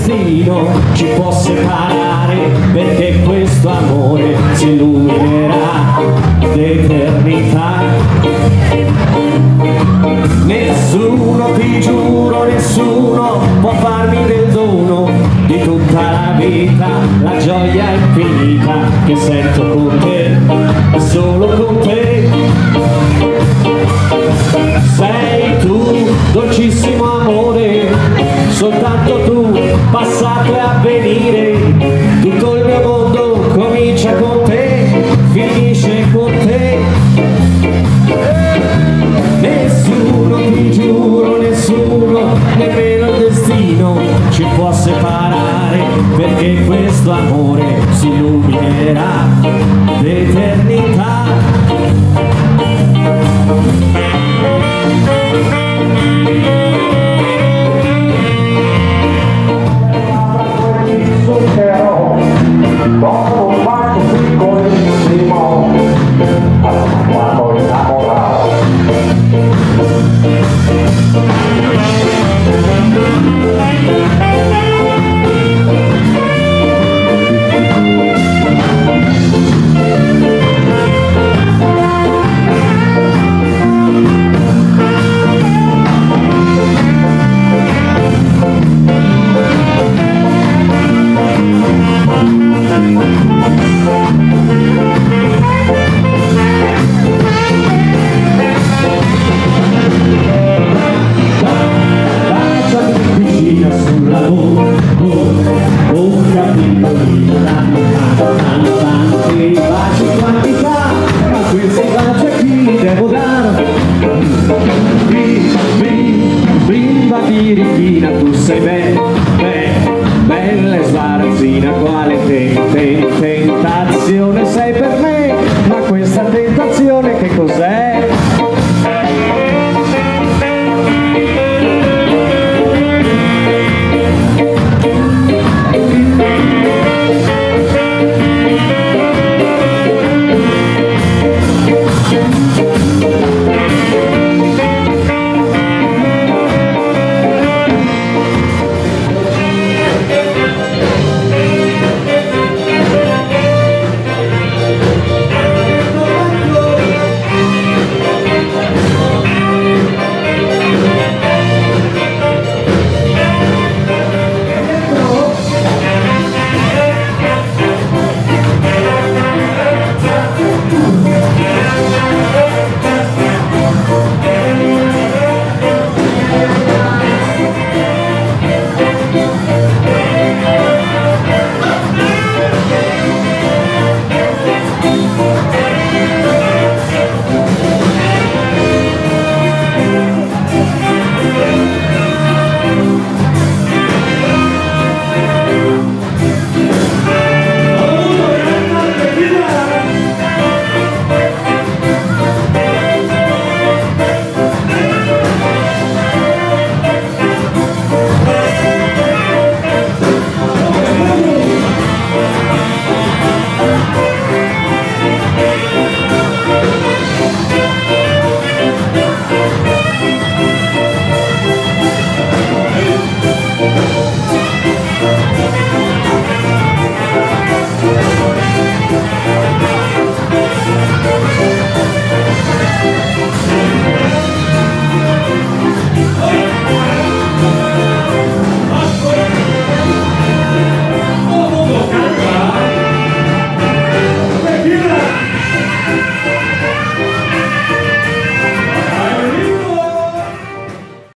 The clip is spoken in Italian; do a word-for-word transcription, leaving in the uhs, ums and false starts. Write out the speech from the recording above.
destino ci può separare, perché questo amore si illuminerà d'eternità. Nessuno, ti giuro, nessuno può farmi del dono di tutta la vita, la gioia infinita che sento con te, solo con te. Sei tu, dolcissimo amore, soltanto tu, passato e avvenire. Tutto il mio mondo comincia con te, finisce con te. Nessuno, ti giuro, nessuno, nemmeno il destino ci può separare, perché questo amore si illuminerà d'eternità. Dopo un bacio piccolissimo, quando innamorato. Tu sei bella, bella e sbarazzina, quale te, te, tentazione sei per me.